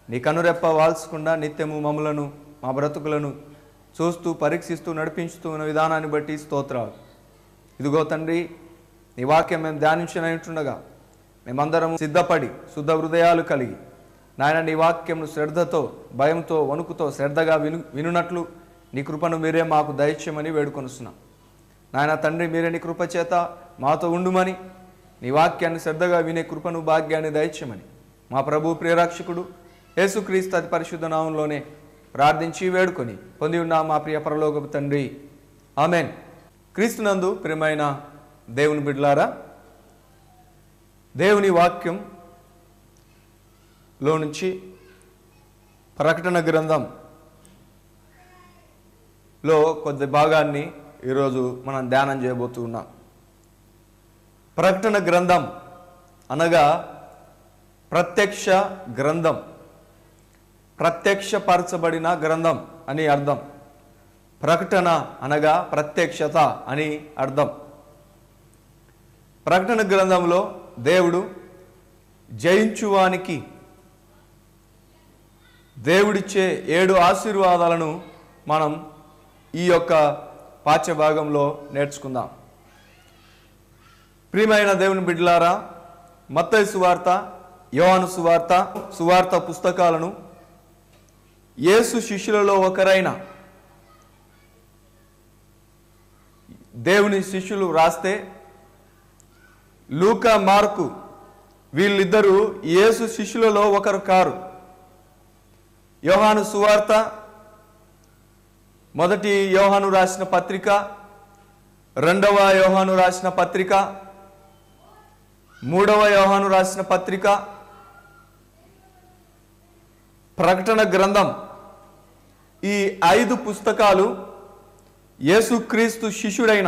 నీ కనురెప్ప వాల్చకుండా నిత్యము మమ్ములను మా బ్రతుకులను చూస్తూ పరీక్షిస్తూ నడిపించుతూ ఉన్న విధానాన్ని బట్టి స్తోత్రాలు. ఇదిగో తండ్రి, నీ వాక్యం మేము ధ్యానించినట్టుండగా మేమందరం సిద్ధపడి శుద్ధ హృదయాలు కలిగి నాయన నీ వాక్యంను శ్రద్ధతో, భయంతో, వణుకుతో శ్రద్ధగా వినున్నట్లు నీ కృపను మీరే మాకు దయచేయమని వేడుకొనుస్తున్నాం. నాయన తండ్రి, మీరే నీ కృప చేత మాతో ఉండుమని, నీ వాక్యాన్ని శ్రద్ధగా వినే కృపను, భాగ్యాన్ని దయచేయమని మా ప్రభు ప్రియరక్షకుడు యేసుక్రీస్తు అతి పరిశుద్ధ నామంలోనే ప్రార్థించి వేడుకొని పొంది ఉన్న మా ప్రియ పరలోకపు తండ్రి, ఆమెన్. క్రీస్తునందు ప్రియమైన దేవుని బిడ్డలారా, దేవుని వాక్యంలో నుంచి ప్రకటన గ్రంథంలో కొద్ది భాగాన్ని ఈరోజు మనం ధ్యానం చేయబోతూ ఉన్నాం. ప్రకటన గ్రంథం అనగా ప్రత్యక్ష గ్రంథం, ప్రత్యక్షపరచబడిన గ్రంథం అని అర్థం. ప్రకటన అనగా ప్రత్యక్షత అని అర్థం. ప్రకటన గ్రంథంలో దేవుడు జయించువానికి దేవుడిచ్చే 7 ఆశీర్వాదాలను మనం ఈ యొక్క పాఠ్యభాగంలో నేర్చుకుందాం. ప్రియమైన దేవుని బిడ్డలారా, మత్తయి సువార్త, యోహాను సువార్త పుస్తకాలను యేసు శిష్యులలో ఒకరైన దేవుని శిష్యులు రాస్తే, లూకా, మార్కు వీళ్ళిద్దరూ యేసు శిష్యులలో ఒకరు కారు. యోహాను సువార్త, మొదటి యోహాను రాసిన పత్రిక, రెండవ యోహాను రాసిన పత్రిక, మూడవ యోహాను రాసిన పత్రిక, ప్రకటన గ్రంథం, ఈ 5 పుస్తకాలు యేసుక్రీస్తు శిష్యుడైన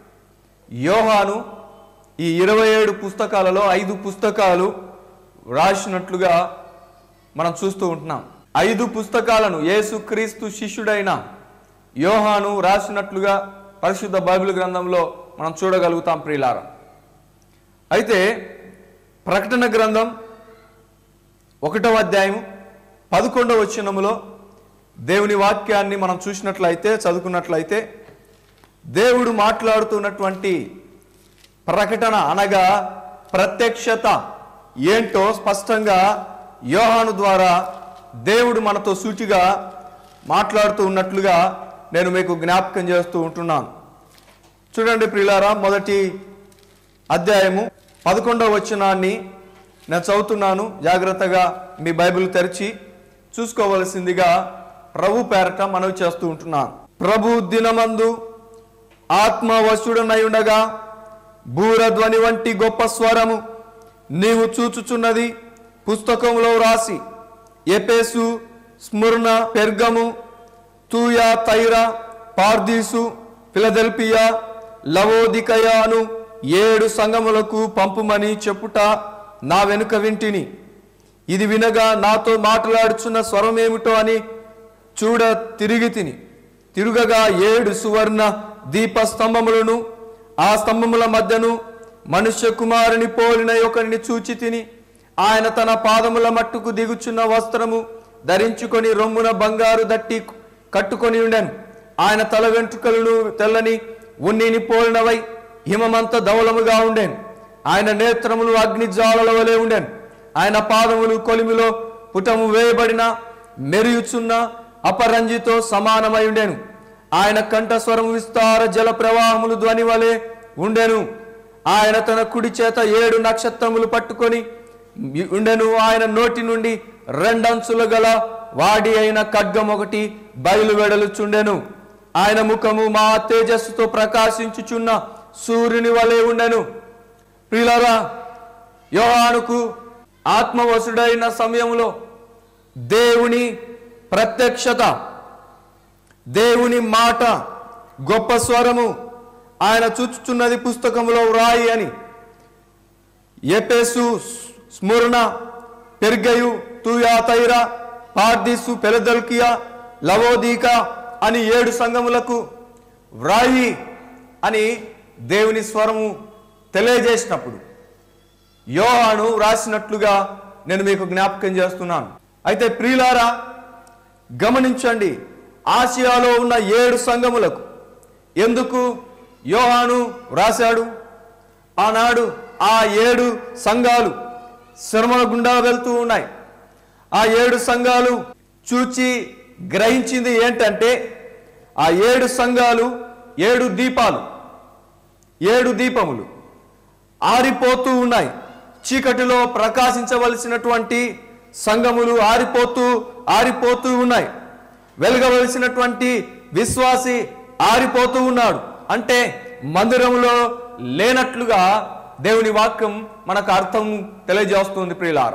యోహాను ఈ 27 పుస్తకాలలో 5 పుస్తకాలు రాసినట్లుగా మనం చూస్తూ ఉంటున్నాం. 5 పుస్తకాలను యేసుక్రీస్తు శిష్యుడైన యోహాను రాసినట్లుగా పరిశుద్ధ బైబిల్ గ్రంథంలో మనం చూడగలుగుతాం ప్రియులారా. అయితే ప్రకటన గ్రంథం 1వ అధ్యాయం 11వ వచనములో దేవుని వాక్యాన్ని మనం చూసినట్లయితే, చదువుకున్నట్లయితే, దేవుడు మాట్లాడుతున్నటువంటి ప్రకటన అనగా ప్రత్యక్షత ఏంటో స్పష్టంగా యోహాను ద్వారా దేవుడు మనతో సూటిగా మాట్లాడుతూ ఉన్నట్లుగా నేను మీకు జ్ఞాపకం చేస్తూ ఉంటున్నాను. చూడండి ప్రియులారా, మొదటి అధ్యాయము 11వ వచనాన్ని నేను చదువుతున్నాను. జాగ్రత్తగా మీ బైబిల్ తెరిచి చూసుకోవలసిందిగా ప్రభు పేరట మనవి చేస్తూ ఉంటున్నాను. ప్రభు దినమందు ఆత్మవశుడనై ఉండగా బూరధ్వని వంటి గొప్ప స్వరము నీవు చూచుచున్నది పుస్తకంలో రాసి Ephesus, Smyrna, Pergamum, Thyatira, Sardis, Philadelphia, Laodicea అను 7 సంఘములకు పంపుమని చెప్పుట నా వెనుక వింటిని. ఇది వినగా నాతో మాట్లాడుచున్న స్వరమేమిటో అని చూడ తిరుగగా 7 సువర్ణ దీప స్తంభములను, ఆ స్తంభముల మధ్యను మనుష్య కుమారుని పోలిన ఒకరిని చూచి తిని, ఆయన తన పాదముల మట్టుకు దిగుచున్న వస్త్రము ధరించుకొని రొమ్మున బంగారు దట్టి కట్టుకొని ఉండెను. ఆయన తల వెంట్రుకలను తెల్లని ఉన్నిని పోలినవై హిమమంత ధవలముగా ఉండెను. ఆయన నేత్రములు అగ్ని జ్వాలల వలె ఉండెను. ఆయన పాదములు కొలిమిలో పుటము వేయబడిన మెరియుచున్న అపరంజితో సమానమై ఉండెను. ఆయన కంఠస్వరము విస్తార జల ప్రవాహములు ధ్వని వలె ఉండెను. ఆయన తన కుడి చేత 7 నక్షత్రములు పట్టుకొని ఉండెను. ఆయన నోటి నుండి 2 అంచులు గల వాడి అయిన ఖడ్గం ఒకటి బయలువెడలుచుండెను. ఆయన ముఖము మా తేజస్సుతో ప్రకాశించుచున్న సూర్యుని వలె ఉండెను. ప్రియులారా, యోహానుకు ఆత్మవశుడైన సమయంలో దేవుని ప్రత్యక్షత, దేవుని మాట, గొప్ప స్వరము ఆయన చూచుచున్నది పుస్తకంలో వ్రాయి అని ఎఫెసు, స్ముర్న, పెర్గయు, తూయా, తైరా, పార్దీసు, ఫిలదెల్ఫియా, లవోదిక అని 7 సంఘములకు వ్రాయి అని దేవుని స్వరము తెలియజేసినప్పుడు యోహాను రాసినట్లుగా నేను మీకు జ్ఞాపకం చేస్తున్నాను. అయితే ప్రియులారా గమనించండి, ఆసియాలో ఉన్న 7 సంఘములకు ఎందుకు యోహాను రాశాడు? ఆనాడు ఆ 7 సంఘాలు శ్రమల గుండా వెళ్తూ ఉన్నాయి. ఆ 7 సంఘాలు చూచి గ్రహించింది ఏంటంటే, ఆ 7 సంఘాలు 7 దీపాలు, 7 దీపములు ఆరిపోతూ ఉన్నాయి. చీకటిలో ప్రకాశించవలసినటువంటి సంఘములు ఆరిపోతూ ఉన్నాయి. వెలగవలసినటువంటి విశ్వాసి ఆరిపోతూ ఉన్నాడు. అంటే మందిరంలో లేనట్లుగా దేవుని వాక్యం మనకు అర్థం తెలియజేస్తుంది. ప్రియులారా,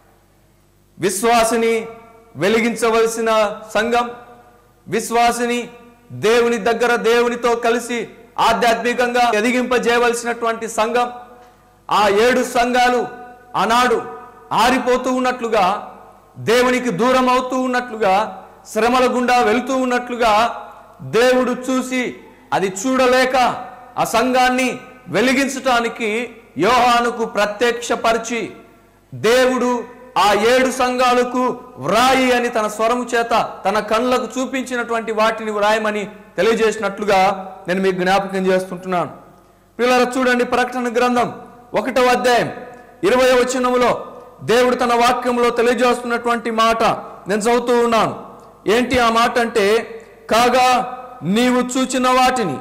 విశ్వాసిని వెలిగించవలసిన సంఘం, విశ్వాసిని దేవుని దగ్గర దేవునితో కలిసి ఆధ్యాత్మికంగా ఎదిగింపజేయవలసినటువంటి సంఘం, ఆ 7 సంఘాలు ఆనాడు ఆరిపోతూ ఉన్నట్లుగా, దేవునికి దూరం అవుతూ ఉన్నట్లుగా, శ్రమల గుండా వెళుతూ ఉన్నట్లుగా దేవుడు చూసి అది చూడలేక ఆ సంఘాన్ని వెలిగించటానికి యోహానుకు ప్రత్యక్షపరిచి దేవుడు ఆ 7 సంఘాలకు వ్రాయి అని తన స్వరము చేత తన కళ్ళకు చూపించినటువంటి వాటిని వ్రాయమని తెలియజేసినట్లుగా నేను మీకు జ్ఞాపకం చేస్తుంటున్నాను. పిల్లలు చూడండి, ప్రకటన గ్రంథం 1వ అధ్యాయం 20వ వచనములో దేవుడు తన వాక్యంలో తెలియజేస్తున్నటువంటి మాట నేను చదువుతూ ఉన్నాను. ఏంటి ఆ మాట అంటే, కాగా నీవు చూచిన వాటిని,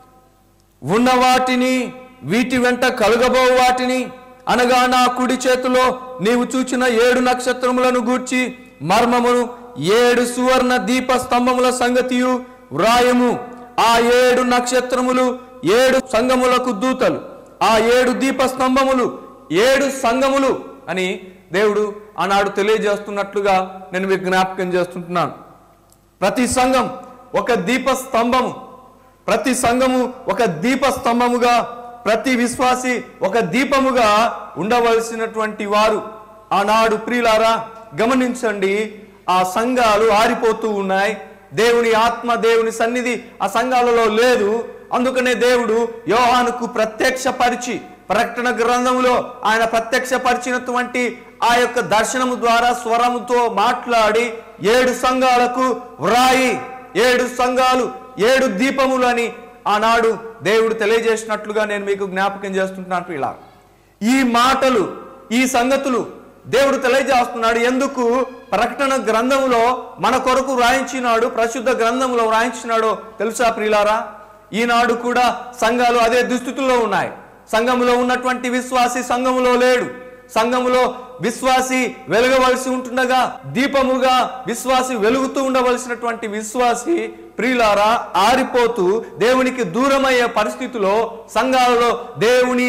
ఉన్న వాటిని, వీటి వెంట కలుగబో వాటిని, అనగా నా కుడి చేతిలో నీవు చూచిన 7 నక్షత్రములను గూర్చి మర్మమును 7 సువర్ణ దీప స్తంభముల సంగతియు వ్రాయము. ఆ 7 నక్షత్రములు 7 సంఘములకు దూతలు, ఆ 7 దీప స్తంభములు 7 సంఘములు అని దేవుడు ఆనాడు తెలియజేస్తున్నట్లుగా నేను మీకు జ్ఞాపకం చేస్తుంటున్నాను. ప్రతి సంఘం ఒక దీప స్తంభము, ప్రతి సంఘము ఒక దీప స్తంభముగా, ప్రతి విశ్వాసి ఒక దీపముగా ఉండవలసినటువంటి వారు ఆనాడు. ప్రియులారా గమనించండి, ఆ సంఘాలు ఆరిపోతూ ఉన్నాయి. దేవుని ఆత్మ, దేవుని సన్నిధి ఆ సంఘాలలో లేదు. అందుకనే దేవుడు యోహానుకు ప్రత్యక్షపరిచి, ప్రకటన గ్రంథంలో ఆయన ప్రత్యక్షపరిచినటువంటి ఆ యొక్క దర్శనము ద్వారా స్వరముతో మాట్లాడి 7 సంఘాలకు వ్రాయి, 7 సంఘాలు 7 దీపములు అని ఆనాడు దేవుడు తెలియజేసినట్లుగా నేను మీకు జ్ఞాపకం చేస్తుంటున్నాను. ఇలా ఈ మాటలు, ఈ సంగతులు దేవుడు తెలియజేస్తున్నాడు. ఎందుకు ప్రకటన గ్రంథంలో మన కొరకు వ్రాయించినాడు, పరిశుద్ధ గ్రంథంలో వ్రాయించినాడో తెలుసా ప్రియులారా? ఈనాడు కూడా సంఘాలు అదే దుస్థితుల్లో ఉన్నాయి. సంఘములో ఉన్నటువంటి విశ్వాసి సంఘములో లేడు. సంఘములో విశ్వాసి వెలగవలసి ఉంటుండగా, దీపముగా విశ్వాసి వెలుగుతూ ఉండవలసినటువంటి విశ్వాసి ప్రియులారా ఆరిపోతూ దేవునికి దూరమయ్యే పరిస్థితిలో సంఘాలలో దేవుని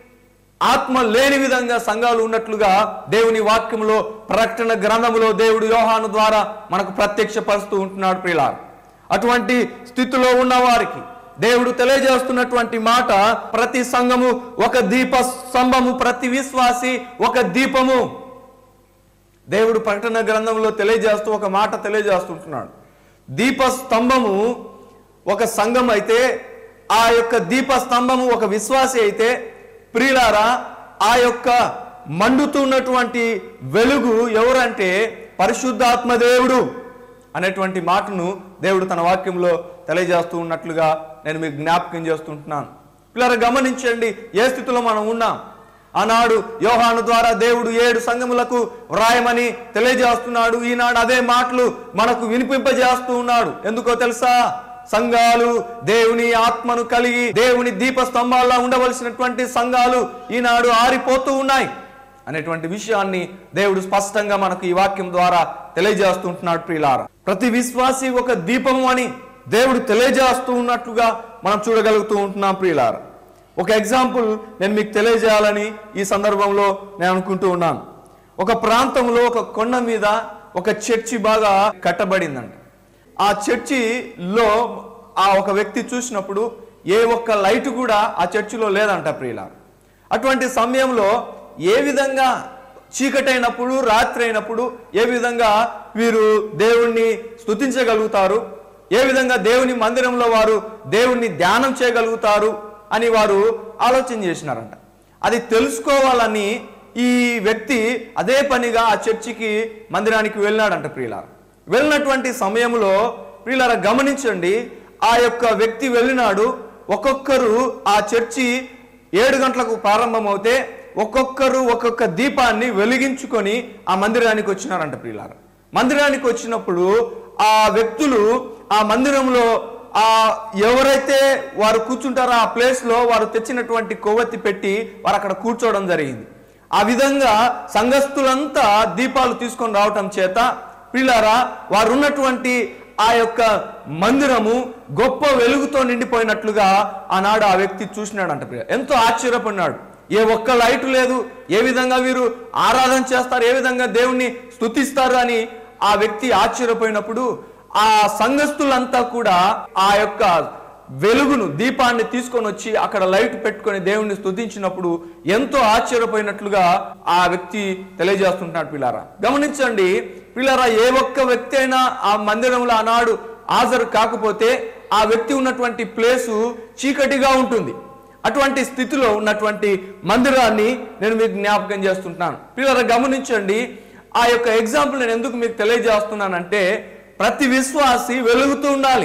ఆత్మ లేని విధంగా సంఘాలు ఉన్నట్లుగా దేవుని వాక్యంలో, ప్రకటన గ్రంథములో దేవుడు యోహాను ద్వారా మనకు ప్రత్యక్షపరుస్తూ ఉంటున్నాడు. ప్రియులారా, అటువంటి స్థితిలో ఉన్న వారికి దేవుడు తెలియజేస్తున్నటువంటి మాట, ప్రతి సంఘము ఒక దీప స్తంభము, ప్రతి విశ్వాసి ఒక దీపము. దేవుడు ప్రకటన గ్రంథంలో తెలియజేస్తూ ఒక మాట తెలియజేస్తుంటున్నాడు. దీప స్తంభము ఒక సంఘం అయితే, ఆ యొక్క దీప స్తంభము ఒక విశ్వాసి అయితే, ప్రియులారా ఆ యొక్క మండుతున్నటువంటి వెలుగు ఎవరంటే పరిశుద్ధాత్మ దేవుడు అనేటువంటి మాటను దేవుడు తన వాక్యంలో తెలియజేస్తూ ఉన్నట్లుగా నేను మీకు జ్ఞాపకం చేస్తుంటున్నాను. పిల్లలు గమనించండి, ఏ స్థితిలో మనం ఉన్నాం. ఆనాడు యోహాను ద్వారా దేవుడు 7 సంఘములకు వ్రాయమని తెలియజేస్తున్నాడు. ఈనాడు అదే మాటలు మనకు వినిపింపజేస్తూ ఉన్నాడు. ఎందుకో తెలుసా? సంఘాలు దేవుని ఆత్మను కలిగి దేవుని దీప స్తంభాల్లో ఉండవలసినటువంటి సంఘాలు ఈనాడు ఆరిపోతూ ఉన్నాయి అనేటువంటి విషయాన్ని దేవుడు స్పష్టంగా మనకు ఈ వాక్యం ద్వారా తెలియజేస్తుంటున్నాడు. ప్రియులారా, ప్రతి విశ్వాసి ఒక దీపము అని దేవుడు తెలియజేస్తూ ఉన్నట్లుగా మనం చూడగలుగుతూ ఉంటున్నాం. ప్రియులారా, ఒక ఎగ్జాంపుల్ నేను మీకు తెలియజేయాలని ఈ సందర్భంలో నేను అనుకుంటూ ఉన్నాను. ఒక ప్రాంతంలో ఒక కొండ మీద ఒక చర్చి బాగా కట్టబడిందంట. ఆ చర్చిలో ఆ ఒక వ్యక్తి చూసినప్పుడు ఏ ఒక్క లైట్ కూడా ఆ చర్చిలో లేదంట. ప్రియులారా, అటువంటి సమయంలో ఏ విధంగా చీకటైనప్పుడు, రాత్రి అయినప్పుడు ఏ విధంగా వీరు దేవుణ్ణి స్తుతించగలుగుతారు, ఏ విధంగా దేవుని మందిరంలో వారు దేవుణ్ణి ధ్యానం చేయగలుగుతారు అని వారు ఆలోచన చేసినారంట. అది తెలుసుకోవాలని ఈ వ్యక్తి అదే పనిగా ఆ చర్చికి మందిరానికి వెళ్ళినాడంట ప్రియులారా. వెళ్ళినటువంటి సమయంలో ప్రియులారా గమనించండి, ఆ యొక్క వ్యక్తి వెళ్ళినాడు. ఒక్కొక్కరు ఆ చర్చి 7 గంటలకు ప్రారంభమవుతే ఒక్కొక్కరు ఒక్కొక్క దీపాన్ని వెలిగించుకొని ఆ మందిరానికి వచ్చినారంట ప్రియులారా. మందిరానికి వచ్చినప్పుడు ఆ వ్యక్తులు ఆ మందిరంలో ఎవరైతే వారు కూర్చుంటారో ఆ ప్లేస్లో వారు తెచ్చినటువంటి కొవ్వొత్తి పెట్టి వారు అక్కడ కూర్చోవడం జరిగింది. ఆ విధంగా సంఘస్థులంతా దీపాలు తీసుకొని రావటం చేత ప్రియులారా వారు ఉన్నటువంటి ఆ యొక్క మందిరము గొప్ప వెలుగుతో నిండిపోయినట్లుగా ఆనాడు ఆ వ్యక్తి చూసినాడంట. ఎంతో ఆశ్చర్యపడినాడు. ఏ ఒక్క లైట్ లేదు, ఏ విధంగా వీరు ఆరాధన చేస్తారు, ఏ విధంగా దేవుణ్ణి స్తుతిస్తారు అని ఆ వ్యక్తి ఆశ్చర్యపోయినప్పుడు ఆ సంఘస్థులంతా కూడా ఆ యొక్క వెలుగును దీపాన్ని తీసుకొని వచ్చి అక్కడ లైట్ పెట్టుకొని దేవుణ్ణి స్తుతించినప్పుడు ఎంతో ఆశ్చర్యపోయినట్లుగా ఆ వ్యక్తి తెలియజేస్తుంటాడు. పిల్లారా గమనించండి పిల్లారా, ఏ ఒక్క వ్యక్తి అయినా ఆ మందిరంలో ఆనాడు హాజరు కాకపోతే ఆ వ్యక్తి ఉన్నటువంటి ప్లేసు చీకటిగా ఉంటుంది. అటువంటి స్థితిలో ఉన్నటువంటి మందిరాన్ని నేను మీకు జ్ఞాపకం చేస్తుంటాను. పిల్లారా గమనించండి, ఆ యొక్క ఎగ్జాంపుల్ నేను ఎందుకు మీకు తెలియజేస్తున్నానంటే ప్రతి విశ్వాసి వెలుగుతూ ఉండాలి,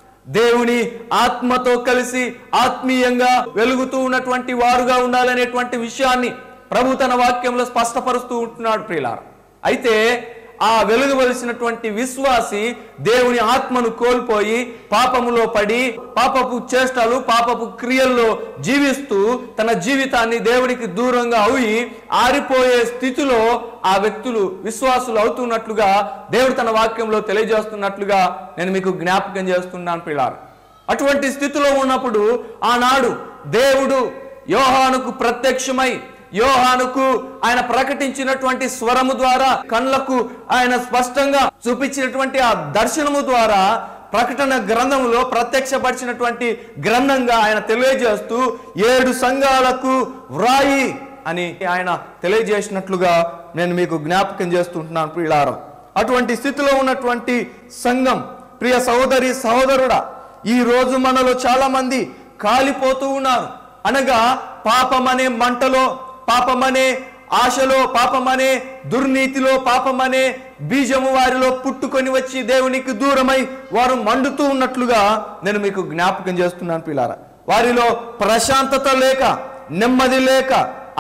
దేవుని ఆత్మతో కలిసి ఆత్మీయంగా వెలుగుతూ ఉన్నటువంటి వారుగా ఉండాలనేటువంటి విషయాన్ని ప్రభు తన వాక్యంలో స్పష్టపరుస్తూ ఉంటున్నాడు ప్రియులారా. అయితే ఆ వెలుగవలసినటువంటి విశ్వాసి దేవుని ఆత్మను కోల్పోయి పాపములో పడి పాపపు చేష్టలు పాపపు క్రియల్లో జీవిస్తూ తన జీవితాన్ని దేవునికి దూరంగా అయి ఆరిపోయే స్థితిలో ఆ వ్యక్తులు విశ్వాసులు అవుతున్నట్లుగా దేవుడు తన వాక్యంలో తెలియజేస్తున్నట్లుగా నేను మీకు జ్ఞాపకం చేస్తున్నాను ప్రియులారా. అటువంటి స్థితిలో ఉన్నప్పుడు ఆనాడు దేవుడు యోహానుకు ప్రత్యక్షమై యోహానుకు ఆయన ప్రకటించినటువంటి స్వరము ద్వారా కళ్ళకు ఆయన స్పష్టంగా చూపించినటువంటి ఆ దర్శనము ద్వారా ప్రకటన గ్రంథంలో ప్రత్యక్షపరిచినటువంటి గ్రంథంగా ఆయన తెలియజేస్తూ 7 సంఘాలకు వ్రాయి అని ఆయన తెలియజేసినట్లుగా నేను మీకు జ్ఞాపకం చేస్తుంటున్నాను ప్రియులారా. అటువంటి స్థితిలో ఉన్నటువంటి సంఘం ప్రియ సహోదరి సహోదరుడా, ఈ రోజు మనలో చాలా మంది కాలిపోతూ ఉన్నారు. అనగా పాపమనే మంటలో, పాపమనే ఆశలో, పాపమనే దుర్నీతిలో, పాపమనే బీజము వారిలో పుట్టుకొని వచ్చి దేవునికి దూరమై వారు మండుతూ ఉన్నట్లుగా నేను మీకు జ్ఞాపకం చేస్తున్నాను పిల్లారా. వారిలో ప్రశాంతత లేక, నెమ్మది లేక,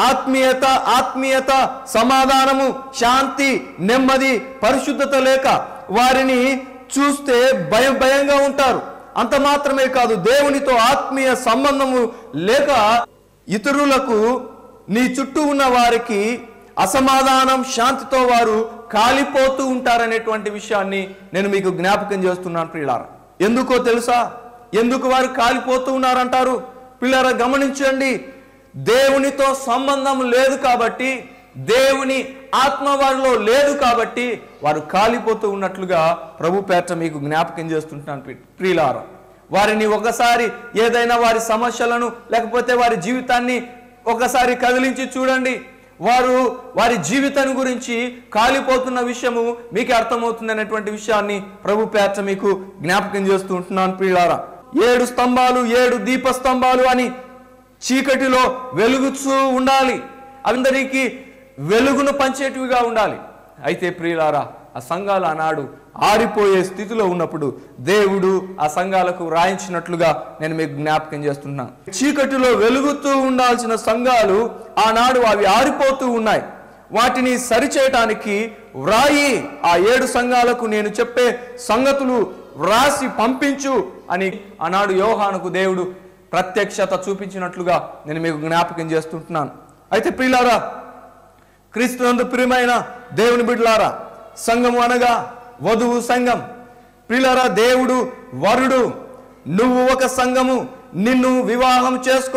ఆత్మీయత సమాధానము శాంతి నెమ్మది పరిశుద్ధత లేక వారిని చూస్తే భయంగా ఉంటారు. అంత మాత్రమే కాదు, దేవునితో ఆత్మీయ సంబంధము లేక ఇతరులకు నీ చుట్టూ ఉన్న వారికి అసమాధానం శాంతితో వారు కాలిపోతూ ఉంటారనేటువంటి విషయాన్ని నేను మీకు జ్ఞాపకం చేస్తున్నాను ప్రియులారా. ఎందుకో తెలుసా, ఎందుకు వారు కాలిపోతూ ఉన్నారంటారు పిల్లారా? గమనించండి, దేవునితో సంబంధం లేదు కాబట్టి, దేవుని ఆత్మ వారిలో లేదు కాబట్టి వారు కాలిపోతూ ఉన్నట్లుగా ప్రభు పేట మీకు జ్ఞాపకం చేస్తుంటాను ప్రియులారా. వారిని ఒకసారి ఏదైనా వారి సమస్యలను లేకపోతే వారి జీవితాన్ని ఒకసారి కదిలించి చూడండి, వారి జీవితాన్ని గురించి కాలిపోతున్న విషయము మీకు అర్థమవుతుంది అనేటువంటి విషయాన్ని ప్రభు పేట మీకు జ్ఞాపకం చేస్తూ ఉంటున్నాను ప్రియులారా. 7 స్తంభాలు 7 దీప స్తంభాలు అని చీకటిలో వెలుగుతూ ఉండాలి, అందరికీ వెలుగును పంచేటివిగా ఉండాలి. అయితే ప్రియులారా, ఆ సంఘాలు ఆనాడు ఆరిపోయే స్థితిలో ఉన్నప్పుడు దేవుడు ఆ సంఘాలకు రాయించినట్లుగా నేను మీకు జ్ఞాపకం చేస్తున్నాను. చీకటిలో వెలుగుతూ ఉండాల్సిన సంఘాలు ఆనాడు అవి ఆరిపోతూ ఉన్నాయి. వాటిని సరిచేయటానికి వ్రాయి, ఆ 7 సంఘాలకు నేను చెప్పే సంగతులు వ్రాసి పంపించు అని ఆనాడు యోహానుకు దేవుడు ప్రత్యక్షత చూపించినట్లుగా నేను మీకు జ్ఞాపకం చేస్తుంటున్నాను. అయితే ప్రియులారా, క్రీస్తునందు ప్రియమైన దేవుని బిడ్డలారా, సంఘము అనగా వధువు సంఘం. ప్రియులారా, దేవుడు వరుడు, నువ్వు ఒక సంఘము. నిన్ను వివాహం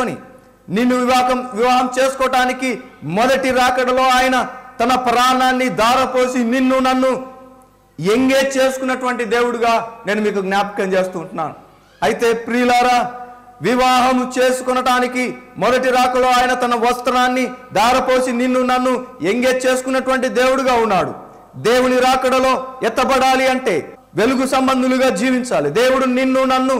చేసుకోవటానికి మొదటి రాకడలో ఆయన తన ప్రాణాన్ని ధారపోసి నిన్ను నన్ను ఎంగేజ్ చేసుకున్నటువంటి దేవుడుగా నేను మీకు జ్ఞాపకం చేస్తూ ఉంటున్నాను. అయితే ప్రియులారా, వివాహం చేసుకునటానికి మొదటి రాకలో ఆయన తన వస్త్రాన్ని ధారపోసి నిన్ను నన్ను ఎంగేజ్ చేసుకున్నటువంటి దేవుడుగా ఉన్నాడు. దేవుని రాకడలో ఎత్తబడాలి అంటే వెలుగు సంబంధులుగా జీవించాలి. దేవుడు నిన్ను నన్ను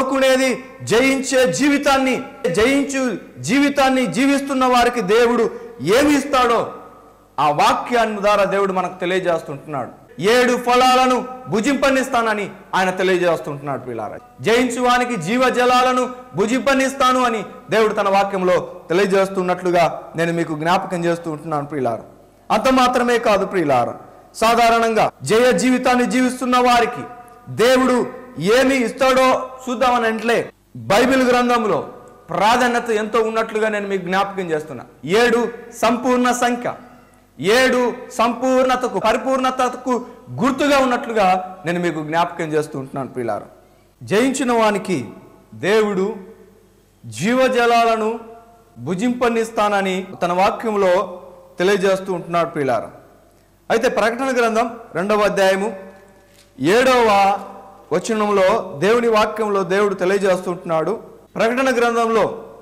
కోరుకునేది జయించు జీవితాన్ని జీవిస్తున్న వారికి దేవుడు ఏమి ఇస్తాడో ఆ వాక్యాన్ని ద్వారా దేవుడు మనకు తెలియజేస్తుంటున్నాడు. 7 ఫలాలను భుజింపనిస్తానని ఆయన తెలియజేస్తుంటున్నాడు పిల్లారా. జయించువానికి జీవజలాలను భుజింపనిస్తాను అని దేవుడు తన వాక్యంలో తెలియజేస్తున్నట్లుగా నేను మీకు జ్ఞాపకం చేస్తూ ఉంటున్నాను ప్రియులారా. అంత మాత్రమే కాదు ప్రియులారా, సాధారణంగా జయ జీవితాన్ని జీవిస్తున్న వారికి దేవుడు ఏమి ఇస్తాడో చూద్దామని అంటే బైబిల్ గ్రంథంలో ప్రాధాన్యత ఎంతో ఉన్నట్లుగా నేను మీకు జ్ఞాపకం చేస్తున్నా. 7 సంపూర్ణ సంఖ్య, 7 సంపూర్ణతకు పరిపూర్ణతకు గుర్తుగా ఉన్నట్లుగా నేను మీకు జ్ఞాపకం చేస్తూ ఉంటున్నాను ప్రియులారా. జయించిన వానికి దేవుడు జీవజలాలను భుజింపనిస్తానని తన వాక్యంలో తెలియజేస్తూ ఉంటున్నాడు ప్రియులారా. అయితే ప్రకటన గ్రంథం 2వ అధ్యాయము 7వ వచనంలో దేవుని వాక్యంలో దేవుడు తెలియజేస్తుంటున్నాడు. ప్రకటన గ్రంథంలో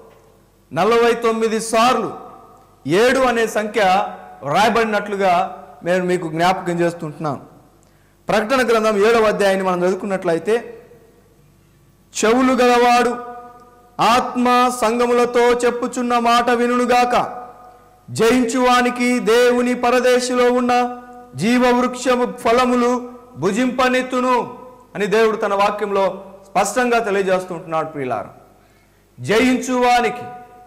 49 సార్లు 7 అనే సంఖ్య రాయబడినట్లుగా నేను మీకు జ్ఞాపకం చేస్తుంటున్నాను. ప్రకటన గ్రంథం 7వ అధ్యాయాన్ని మనం చదువుకున్నట్లయితే, చెవులు గలవాడు ఆత్మ సంగములతో చెప్పుచున్న మాట వినుగాక, జయించువానికి దేవుని పరదేశిలో ఉన్న జీవవృక్షము ఫలములు భుజింపనిత్తును అని దేవుడు తన వాక్యంలో స్పష్టంగా తెలియజేస్తుంటున్నాడు ప్రియులారా. జయించువానికి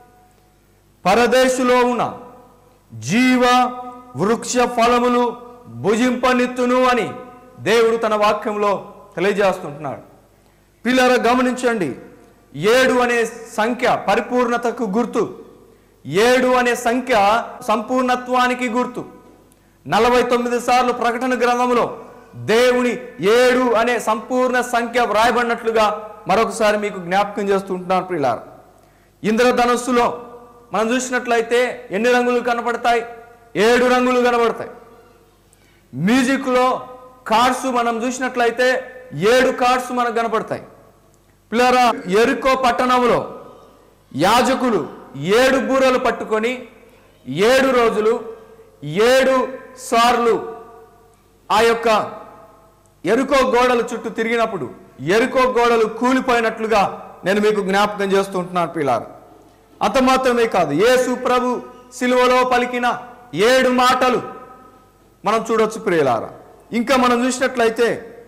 పరదేశులో ఉన్న జీవ వృక్ష ఫలములు భుజింపనిత్తును అని దేవుడు తన వాక్యంలో తెలియజేస్తుంటున్నాడు. పిల్లరా గమనించండి, 7 అనే సంఖ్య పరిపూర్ణతకు గుర్తు, 7 అనే సంఖ్య సంపూర్ణత్వానికి గుర్తు. 49 సార్లు ప్రకటన గ్రంథంలో దేవుని 7 అనే సంపూర్ణ సంఖ్య వ్రాయబడినట్లుగా మరొకసారి మీకు జ్ఞాపకం చేస్తుంటున్నాను ప్రియులారా. ఇంద్రధనుస్సులో మనం చూసినట్లయితే ఎన్ని రంగులు కనపడతాయి? 7 రంగులు కనబడతాయి. మ్యూజిక్లో కార్డ్స్ మనం చూసినట్లయితే 7 కార్డ్స్ మనకు కనపడతాయి. పిల్లరా, ఎరికో పట్టణంలో యాజకులు 7 బూరలు పట్టుకొని 7 రోజులు 7 సార్లు ఆ యొక్క ఎరుకో గోడల చుట్టూ తిరిగినప్పుడు ఎరుకో గోడలు కూలిపోయినట్లుగా నేను మీకు జ్ఞాపకం చేస్తుంటున్నాను పిల్లారు. అంత మాత్రమే కాదు, యేసు ప్రభు సిలువలో పలికిన 7 మాటలు మనం చూడొచ్చు ప్రియులారా. ఇంకా మనం చూసినట్లయితే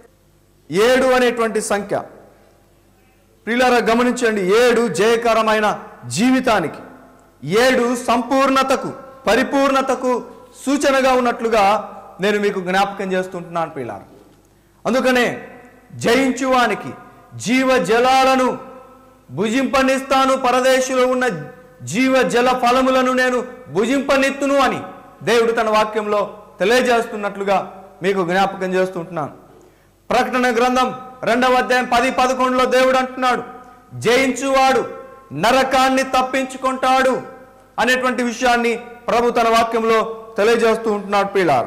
7 అనేటువంటి సంఖ్య ప్రియులారా గమనించండి, 7 జయకరమైన జీవితానికి, 7 సంపూర్ణతకు పరిపూర్ణతకు సూచనగా ఉన్నట్లుగా నేను మీకు జ్ఞాపకం చేస్తుంటున్నాను ప్రియులారా. అందుకనే జయించువానికి జీవ జలాలను భుజింపనిస్తాను, పరదేశంలో ఉన్న జీవ జల ఫలములను నేను భుజింపనిత్తును అని దేవుడు తన వాక్యంలో తెలియజేస్తున్నట్లుగా మీకు జ్ఞాపకం చేస్తుంటున్నాను. ప్రకటన గ్రంథం 2వ అధ్యాయం 10-11లో దేవుడు అంటున్నాడు, జయించువాడు నరకాన్ని తప్పించుకుంటాడు అనేటువంటి విషయాన్ని ప్రభు తన వాక్యంలో తెలియజేస్తూ ఉంటున్నాడు ప్రియులారా.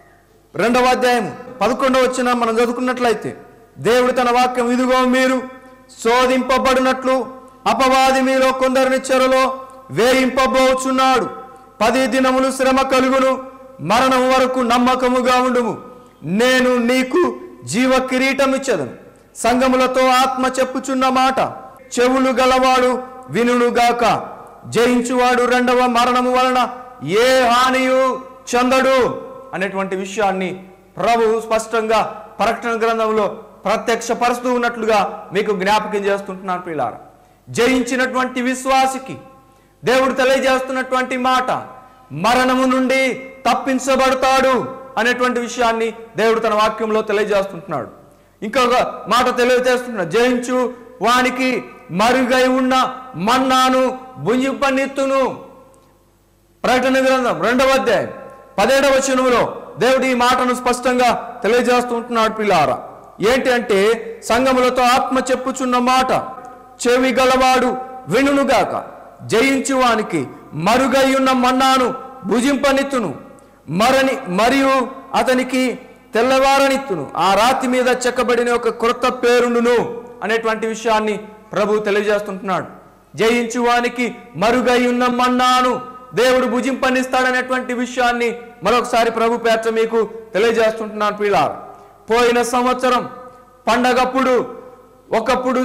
2వ అధ్యాయం 11వ వచనం మనం చదువుకున్నట్లయితే దేవుడు తన వాక్యం, ఇదిగో మీరు శోధింపబడినట్లు అపవాది మీలో కొందరిని చెరలో వేయింపబోచున్నాడు. 10 దినములు శ్రమ కలుగును, మరణం వరకు నమ్మకముగా ఉండుము. నేను నీకు జీవ కిరీటం ఇచ్చెదను. సంగములతో ఆత్మ చెప్పుచున్న మాట చెవులు గలవాడు వినుగాక. జయించువాడు 2వ మరణము వలన ఏ హానియు చెందడు అనేటువంటి విషయాన్ని ప్రభు స్పష్టంగా ప్రకటన గ్రంథంలో ప్రత్యక్షపరుస్తూ ఉన్నట్లుగా మీకు జ్ఞాపకం చేస్తుంటున్నాను ప్రియులారా. జయించినటువంటి విశ్వాసికి దేవుడు తెలియజేస్తున్నటువంటి మాట, మరణము నుండి తప్పించబడతాడు అనేటువంటి విషయాన్ని దేవుడు తన వాక్యంలో తెలియజేస్తుంటున్నాడు. ఇంకొక మాట తెలియజేస్తున్నాడు, జయించు వానికి మరుగై ఉన్న మన్నాను భుజింపనిత్తును. ప్రకటన గ్రంథం 2వ అధ్యాయం 17వ వచనంలో దేవుడు ఈ మాటను స్పష్టంగా తెలియజేస్తుంటున్నాడు పిల్లారా. ఏంటి అంటే, సంగములతో ఆత్మ చెప్పుచున్న మాట చెవి గలవాడు వినుగాక. జయించు వానికి మరుగై ఉన్న మన్నాను భుజింపనిత్తును, మరియు అతనికి తెల్లవారనిత్తును. ఆ రాతి మీద చెక్కబడిన ఒక క్రొత్త పేరుండును అనేటువంటి విషయాన్ని ప్రభు తెలియజేస్తుంటున్నాడు. జయించు వానికి మరుగై ఉన్న మన్నాను దేవుడు భుజింపనిస్తాడనేటువంటి విషయాన్ని మరొకసారి ప్రభు పేర్చ మీకు తెలియజేస్తుంటున్నాను పిల్లారా. పోయిన సంవత్సరం పండగప్పుడు ఒకప్పుడు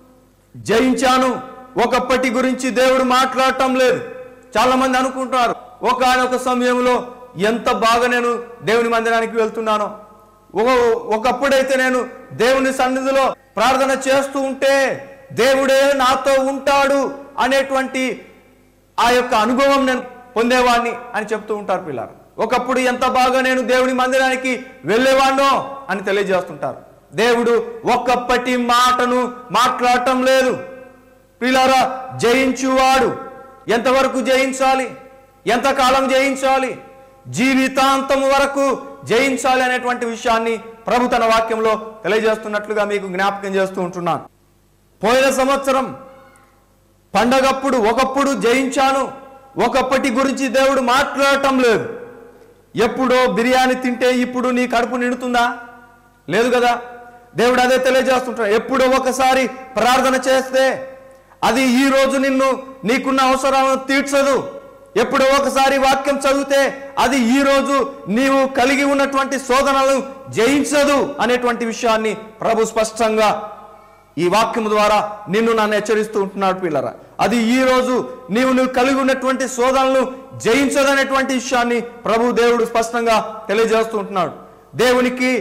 జయించాను, ఒకప్పటి గురించి దేవుడు మాట్లాడటం లేదు. చాలా మంది అనుకుంటారు ఒకానొక సమయంలో ఎంత బాగా నేను దేవుని మందిరానికి వెళ్తున్నానో, ఒకప్పుడైతే నేను దేవుని సన్నిధిలో ప్రార్థన చేస్తూ ఉంటే దేవుడే నాతో ఉంటాడు అనేటువంటి ఆ యొక్క అనుభవం నేను పొందేవాడిని అని చెప్తూ ఉంటారు పిల్లలు. ఒకప్పుడు ఎంత బాగా నేను దేవుని మందిరానికి వెళ్ళేవాడినో అని తెలియజేస్తుంటారు. దేవుడు ఒక్కప్పటి మాటను మాట్లాడటం లేదు. పిల్లరా, జయించువాడు ఎంతవరకు జయించాలి, ఎంతకాలం జయించాలి, జీవితాంతం వరకు జయించాలి అనేటువంటి విషయాన్ని ప్రభు తన వాక్యంలో తెలియజేస్తున్నట్లుగా మీకు జ్ఞాపకం చేస్తూ ఉంటున్నాను. పోయిన సంవత్సరం పండగప్పుడు ఒకప్పుడు జయించాను, ఒకప్పటి గురించి దేవుడు మాట్లాడటం లేదు. ఎప్పుడో బిర్యానీ తింటే ఇప్పుడు నీ కడుపు నిండుతుందా? లేదు కదా. దేవుడు అదే తెలియజేస్తుంటాడు. ఎప్పుడో ఒకసారి ప్రార్థన చేస్తే అది ఈ రోజు నీకున్న అవసరాలను తీర్చదు. ఎప్పుడో ఒకసారి వాక్యం చదివితే అది ఈ రోజు నీవు కలిగి ఉన్నటువంటి శోధనలను జయించదు అనేటువంటి విషయాన్ని ప్రభు స్పష్టంగా ఈ వాక్యం ద్వారా నన్ను హెచ్చరిస్తూ ఉంటున్నాడు పిల్లరా. అది ఈ రోజు నీవు కలిగి ఉన్నటువంటి శోధనలను జయించదనేటువంటి విషయాన్ని ప్రభు దేవుడు స్పష్టంగా తెలియజేస్తూ ఉంటున్నాడు. దేవునికి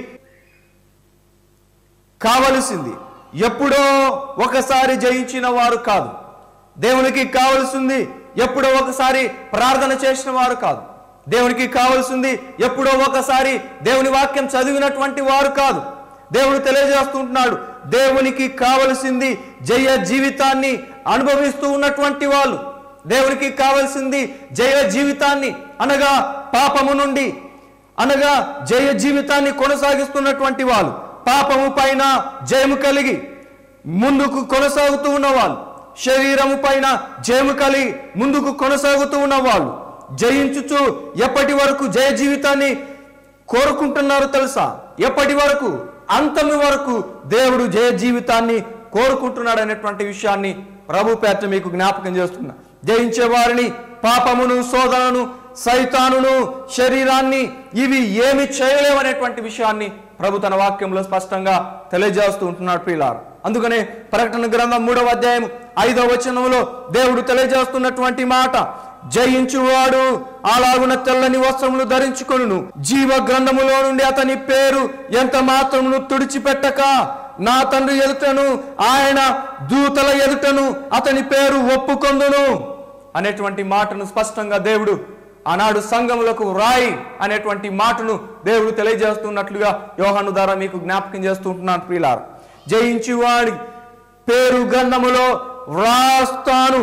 కావలసింది ఎప్పుడో ఒకసారి జయించిన వారు కాదు. దేవునికి కావలసింది ఎప్పుడో ఒకసారి ప్రార్థన చేసిన వారు కాదు. దేవునికి కావలసింది ఎప్పుడో ఒకసారి దేవుని వాక్యం చదివినటువంటి వారు కాదు. దేవుడు తెలియజేస్తుంటున్నాడు, దేవునికి కావలసింది జయ జీవితాన్ని అనుభవిస్తూ ఉన్నటువంటి వాళ్ళు. దేవునికి కావలసింది జయ జీవితాన్ని అనగా పాపము నుండి అనగా జయ జీవితాన్ని కొనసాగిస్తున్నటువంటి వాళ్ళు, పాపము పైన జయము కలిగి ముందుకు కొనసాగుతూ ఉన్నవాళ్ళు, శరీరము పైన జయము కలిగి ముందుకు కొనసాగుతూ ఉన్నవాళ్ళు, జయించుచు ఎప్పటి వరకు జయ జీవితాన్ని కోరుకుంటున్నారు తెలుసా? ఎప్పటి వరకు? అంతము వరకు దేవుడు జయ జీవితాన్ని కోరుకుంటున్నాడు అనేటువంటి విషయాన్ని ప్రభు పేట మీకు జ్ఞాపకం చేస్తున్నా. జయించే వారిని పాపమును, శోధనను, సైతానును, శరీరాన్ని ఇవి ఏమి చేయలేవనేటువంటి విషయాన్ని ప్రభు తన వాక్యంలో స్పష్టంగా తెలియజేస్తూ ఉంటున్నాడు ప్రియులారా. అందుకనే ప్రకటన గ్రంథం 3వ అధ్యాయం 5వ వచనంలో దేవుడు తెలియజేస్తున్నటువంటి మాట, జయించువాడు అలాగున తెల్లని వస్త్రములు ధరించుకొనును, జీవ గ్రంథములో నుండి అతని పేరు ఎంత మాత్రమును తుడిచిపెట్టక నా తండ్రి ఎదుటను ఆయన దూతల ఎదుటను అతని పేరు ఒప్పుకొందును అనేటువంటి మాటను స్పష్టంగా దేవుడు ఆనాడు సంఘములకు రాయి అనేటువంటి మాటను దేవుడు తెలియజేస్తున్నట్లుగా యోహాను ద్వారా మీకు జ్ఞాపకం చేస్తుంటున్నాను ప్రియులారా. జయించి వాడి పేరు గ్రంథములో వ్రాస్తాను,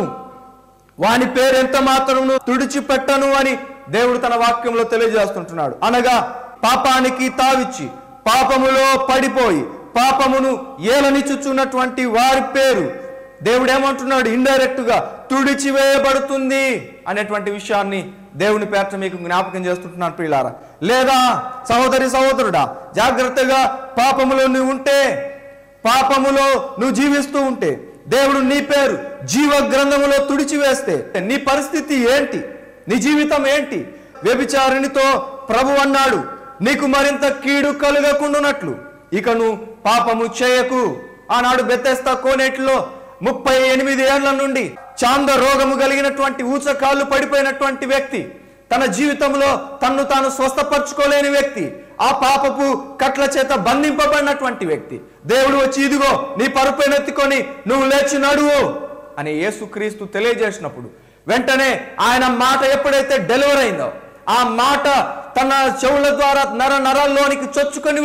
వాని పేరు ఎంత మాత్రమును తుడిచిపెట్టను అని దేవుడు తన వాక్యంలో తెలియజేస్తుంటున్నాడు. అనగా పాపానికి తావిచ్చి పాపములో పడిపోయి పాపమును ఏలనిచ్చుచున్నటువంటి వారి పేరు దేవుడు ఏమంటున్నాడు? ఇండైరెక్ట్ గా తుడిచివేయబడుతుంది అనేటువంటి విషయాన్ని దేవుని పేట మీకు జ్ఞాపకం చేస్తుంటున్నాను ప్రియులారా. లేదా సహోదరి సహోదరుడా, జాగ్రత్తగా పాపములో నువ్వు ఉంటే, పాపములో నువ్వు జీవిస్తూ ఉంటే దేవుడు నీ పేరు జీవ గ్రంథములో తుడిచివేస్తే నీ పరిస్థితి ఏంటి? నీ జీవితం ఏంటి? వ్యభిచారిణితో ప్రభు అన్నాడు, నీకు మరింత కీడు కలుగకుండానట్లు ఇక నువ్వు పాపము చేయకు. ఆనాడు బెతెస్దా కోనేటిలో 38 ఏళ్ల నుండి చాంద రోగము కలిగినటువంటి ఊచకాళ్ళు పడిపోయినటువంటి వ్యక్తి, తన జీవితంలో తన్ను తాను స్వస్థపరచుకోలేని వ్యక్తి, ఆ పాపపు కట్ల చేత బంధింపబడినటువంటి వ్యక్తి, దేవుడు వచ్చి ఇదిగో నీ పరుపైనెత్తుకొని నువ్వు లేచి నడువు అని యేసుక్రీస్తు తెలియజేసినప్పుడు వెంటనే ఆయన మాట ఎప్పుడైతే డెలివర్ అయిందో ఆ మాట తన చెవుల ద్వారా నరాల్లోనికి చొచ్చుకొని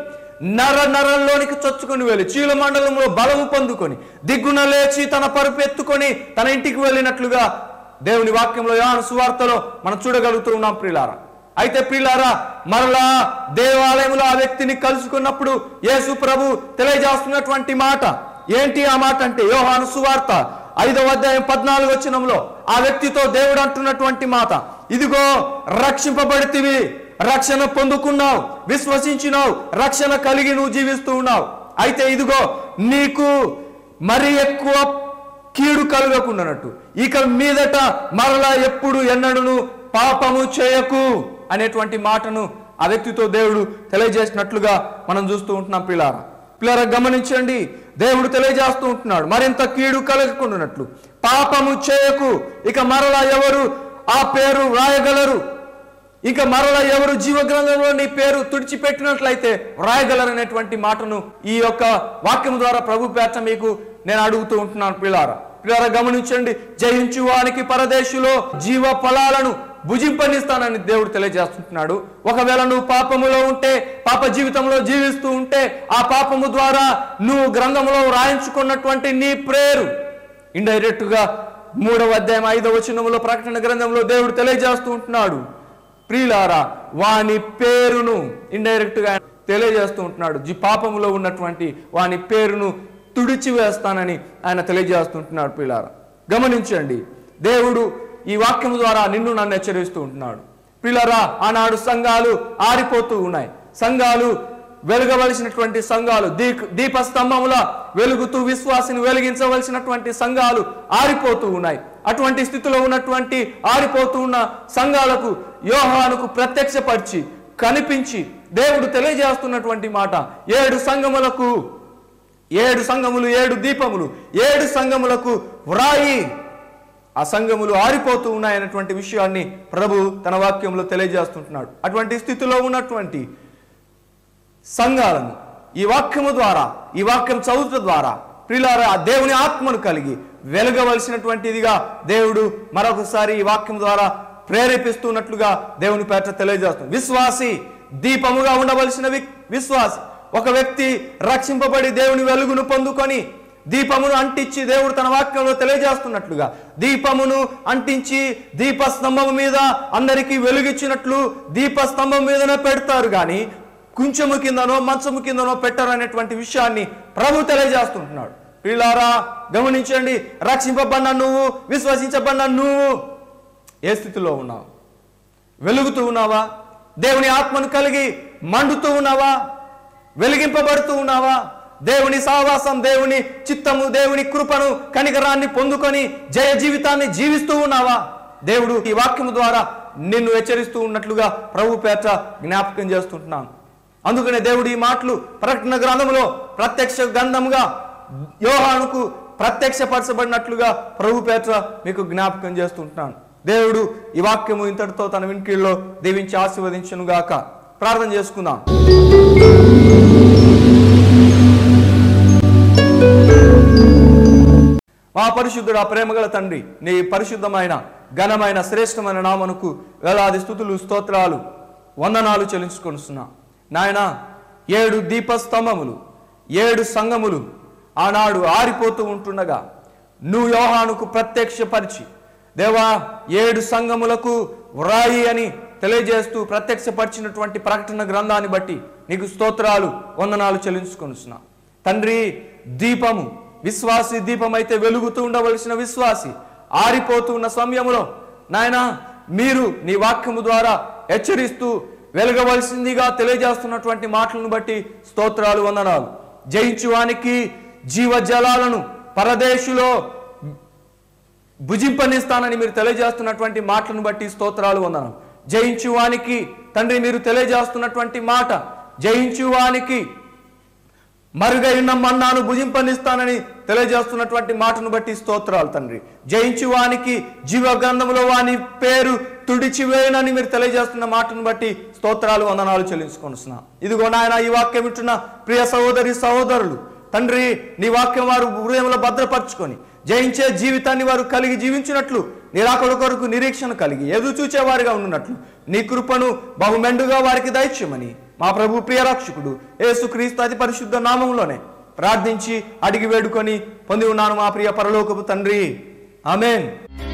వెళ్ళి చీలమండలంలో బలము పొందుకొని దిగ్గున లేచి తన పరుపు ఎత్తుకొని తన ఇంటికి వెళ్ళినట్లుగా దేవుని వాక్యంలో యోహాను సువార్తలో మనం చూడగలుగుతూ ఉన్నాం ప్రియులారా. అయితే ప్రియులారా, మరలా దేవాలయంలో ఆ వ్యక్తిని కలుసుకున్నప్పుడు యేసు ప్రభు తెలియజేస్తున్నటువంటి మాట ఏంటి? ఆ మాట అంటే యోహాను సువార్త 5వ అధ్యాయం 14వ వచనంలో ఆ వ్యక్తితో దేవుడు అంటున్నటువంటి మాట, ఇదిగో రక్షింపబడితివి, రక్షణ పొందుకున్నావు, విశ్వసించినావు, రక్షణ కలిగి నువ్వు జీవిస్తూ ఉన్నావు. అయితే ఇదిగో నీకు మరి ఎక్కువ కీడు కలుగకుండానట్టు ఇక మీదట మరలా ఎప్పుడు ఎన్నడూను పాపము చేయకు అనేటువంటి మాటను ఆ వ్యక్తితో దేవుడు తెలియజేసినట్లుగా మనం చూస్తూ ఉంటున్నాం పిల్లారా. గమనించండి, దేవుడు తెలియజేస్తూ ఉంటున్నాడు మరింత కీడు కలగకుండానట్లు పాపము చేయకు, ఇక మరలా ఎవరు ఆ పేరు వ్రాయగలరు. ఇక మరలా ఎవరు జీవ గ్రంథంలో నీ పేరు తుడిచిపెట్టినట్లయితే వ్రాయగలరనేటువంటి మాటను ఈ యొక్క వాక్యం ద్వారా ప్రభు పేట మీకు నేను అడుగుతూ ఉంటున్నాను. పిల్లారా గమనించండి. జయించు వానికి పరదేశులో జీవ ఫలాలను భుజింపనిస్తానని దేవుడు తెలియజేస్తుంటున్నాడు. ఒకవేళ నువ్వు పాపములో ఉంటే, పాప జీవితంలో జీవిస్తూ ఉంటే, ఆ పాపము ద్వారా నువ్వు గ్రంథంలో రాయించుకున్నటువంటి నీ పేరు ఇండైరెక్ట్ గా 3వ అధ్యాయం 5వ వచనంలో ప్రకటన గ్రంథంలో దేవుడు తెలియజేస్తూ ఉంటున్నాడు. ప్రియులారా వాని పేరును ఇండైరెక్ట్ గా తెలియజేస్తూ ఉంటున్నాడు. పాపములో ఉన్నటువంటి వాని పేరును తుడిచివేస్తానని ఆయన తెలియజేస్తుంటున్నాడు. ప్రియులారా గమనించండి. దేవుడు ఈ వాక్యం ద్వారా నిన్ను నన్ను హెచ్చరిస్తూ ఉంటున్నాడు. ప్రియులారా ఆనాడు సంఘాలు ఆరిపోతూ ఉన్నాయి. సంఘాలు వెలగవలసినటువంటి సంఘాలు, దీపస్తంభముల వెలుగుతూ విశ్వాసిని వెలిగించవలసినటువంటి సంఘాలు ఆరిపోతూ ఉన్నాయి. అటువంటి స్థితిలో ఉన్నటువంటి ఆరిపోతూ ఉన్న సంఘాలకు యోహానుకు ప్రత్యక్షపరిచి కనిపించి దేవుడు తెలియజేస్తున్నటువంటి మాట, 7 సంఘములకు 7 సంఘములు 7 దీపములు 7 సంఘములకు వ్రాయి. ఆ సంఘములు ఆరిపోతూ ఉన్నాయన్నటువంటి విషయాన్ని ప్రభు తన వాక్యంలో తెలియజేస్తుంటున్నాడు. అటువంటి స్థితిలో ఉన్నటువంటి సంఘాలను ఈ వాక్యము ద్వారా, ఈ వాక్యం చదువుట ద్వారా ప్రియులారా ఆ దేవుని ఆత్మను కలిగి వెలగవలసినటువంటిదిగా దేవుడు మరొకసారి ఈ వాక్యం ద్వారా ప్రేరేపిస్తున్నట్లుగా దేవుని పేట తెలియజేస్తుంది. విశ్వాసి దీపముగా ఉండవలసిన విశ్వాసి, ఒక వ్యక్తి రక్షింపబడి దేవుని వెలుగును పొందుకొని దీపమును అంటించి దేవుడు తన వాక్యంలో తెలియజేస్తున్నట్లుగా దీపమును అంటించి దీపస్తంభం మీద అందరికీ వెలుగిచ్చినట్లు దీపస్తంభం మీదనే పెడతారు, కానీ కుంచెము కిందనో మంచము కిందనో పెట్టారనేటువంటి విషయాన్ని ప్రభు తెలియజేస్తుంటున్నాడు. ప్రియులారా గమనించండి. రక్షింపబడిన నువ్వు, విశ్వసించబడిన నువ్వు ఏ స్థితిలో ఉన్నావు? వెలుగుతూ ఉన్నావా? దేవుని ఆత్మను కలిగి మండుతూ ఉన్నావా? వెలిగింపబడుతూ ఉన్నావా? దేవుని సావాసం, దేవుని చిత్తము, దేవుని కృపను, కనికరాన్ని పొందుకొని జయ జీవితాన్ని జీవిస్తూ ఉన్నావా? దేవుడు ఈ వాక్యము ద్వారా నిన్ను హెచ్చరిస్తూ ఉన్నట్లుగా ప్రభు పేట జ్ఞాపకం చేస్తుంటున్నాను. అందుకనే దేవుడు ఈ మాటలు ప్రకటన గ్రంథంలో ప్రత్యక్ష గ్రంథముగా యోహానుకు ప్రత్యక్షపరచబడినట్లుగా ప్రభు పేట మీకు జ్ఞాపకం చేస్తుంటున్నాను. దేవుడు ఈ వాక్యము ఇంతటితో తన వినికిడిలో దీవించి ఆశీర్వదించును గాక. ప్రార్థన చేసుకుందాం. మా పరిశుద్ధుడు, ఆ ప్రేమగల తండ్రి, నీ పరిశుద్ధమైన ఘనమైన శ్రేష్టమైన నామమునకు వేలాది స్తుతులు, స్తోత్రాలు, వందనాలు చెల్లించుకొనిస్తున్నా. నాయన 7 దీపస్తంభములు 7 సంఘములు ఆనాడు ఆరిపోతూ ఉంటుండగా నువ్వు యోహానుకు ప్రత్యక్షపరిచి దేవా 7 సంఘములకు వ్రాయి అని తెలియజేస్తూ ప్రత్యక్షపరిచినటువంటి ప్రకటన గ్రంథాన్ని బట్టి నీకు స్తోత్రాలు, వందనాలు చెల్లించుకొనిస్తున్నా. తండ్రి, దీపము విశ్వాసి దీపమైతే వెలుగుతూ ఉండవలసిన విశ్వాసి ఆరిపోతూ ఉన్న సమయంలో నాయన మీరు నీ వాక్యము ద్వారా హెచ్చరిస్తూ వెలగవలసిందిగా తెలియజేస్తున్నటువంటి మాటలను బట్టి స్తోత్రాలు, వందనాలు. జయించువానికి జీవజలాలను పరదేశులో భుజింపనిస్తానని మీరు తెలియజేస్తున్నటువంటి మాటలను బట్టి స్తోత్రాలు, వందనాలు. జయించువానికి తండ్రి మీరు తెలియజేస్తున్నటువంటి మాట, జయించువానికి మరుగైన మన్నాను భుజింపనిస్తానని తెలియజేస్తున్నటువంటి మాటను బట్టి స్తోత్రాలు తండ్రి. జయించువానికి జీవ గ్రంథంలో వాని పేరు తుడిచివేయనని మీరు తెలియజేస్తున్న మాటను బట్టి స్తోత్రాలు, వందనాలు చెల్లించుకొనిస్తున్నా. ఇదిగో నాయన ఈ వాక్యం వింటున్న ప్రియ సహోదరి సహోదరులు తండ్రి, నీ వాక్యం వారు హృదయంలో భద్రపరచుకొని జయించే జీవితాన్ని వారు కలిగి జీవించినట్లు, నిరాకడ కొరకు నిరీక్షణ కలిగి ఎదురు చూచేవారిగా ఉన్నట్లు నీ కృపను బహుమెండుగా వారికి దయచేయమని మా ప్రభు ప్రియ రక్షకుడు యేసుక్రీస్తు అతి పరిశుద్ధ నామములోనే ప్రార్థించి అడిగి వేడుకొని పొంది ఉన్నాను మా ప్రియ పరలోకపు తండ్రి. ఆమేన్.